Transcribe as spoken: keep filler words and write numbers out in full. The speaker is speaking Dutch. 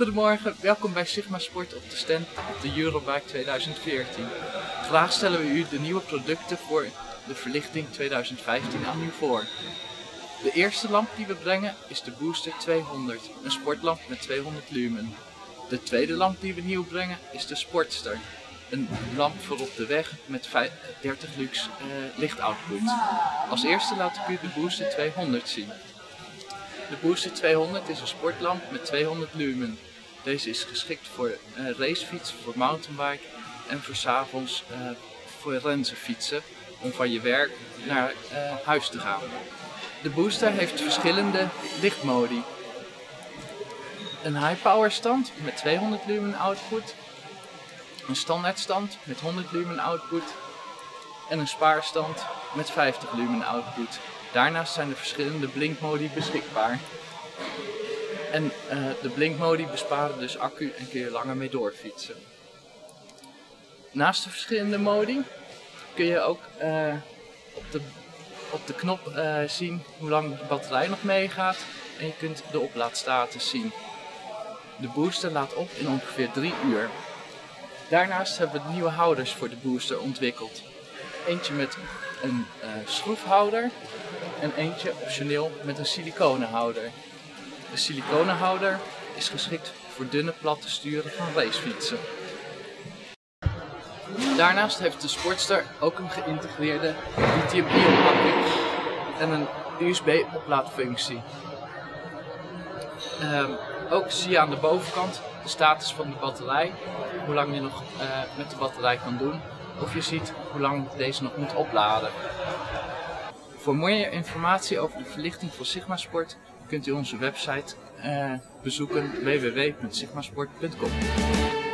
Goedemorgen, welkom bij Sigma Sport op de stand op de Eurobike tweeduizend veertien. Vandaag stellen we u de nieuwe producten voor de verlichting tweeduizend vijftien aan u voor. De eerste lamp die we brengen is de Booster tweehonderd, een sportlamp met tweehonderd lumen. De tweede lamp die we nieuw brengen is de Sportster, een lamp voor op de weg met dertig lux uh, lichtoutput. Als eerste laat ik u de Booster tweehonderd zien. De Booster tweehonderd is een sportlamp met tweehonderd lumen. Deze is geschikt voor uh, racefiets, voor mountainbike en voor 's avonds uh, voor renzenfietsen om van je werk naar uh, huis te gaan. De Booster heeft verschillende lichtmodi. Een high power stand met tweehonderd lumen output, een standaard stand met honderd lumen output en een spaarstand met vijftig lumen output. Daarnaast zijn er verschillende blinkmodi beschikbaar. En uh, de blinkmodi besparen dus accu en kun je langer mee doorfietsen. Naast de verschillende modi kun je ook uh, op, de, op de knop uh, zien hoe lang de batterij nog meegaat en je kunt de oplaadstatus zien. De Booster laat op in ongeveer drie uur. Daarnaast hebben we nieuwe houders voor de Booster ontwikkeld. Eentje met een uh, schroefhouder en eentje optioneel met een siliconenhouder. De siliconenhouder is geschikt voor dunne platte sturen van racefietsen. Daarnaast heeft de Sportster ook een geïntegreerde lithium-ion accu en een U S B-oplaadfunctie. Um, ook zie je aan de bovenkant de status van de batterij, hoe lang je nog uh, met de batterij kan doen, of je ziet hoe lang deze nog moet opladen. Voor meer informatie over de verlichting van Sigma Sport kunt u onze website uh, bezoeken w w w punt sigmasport punt com.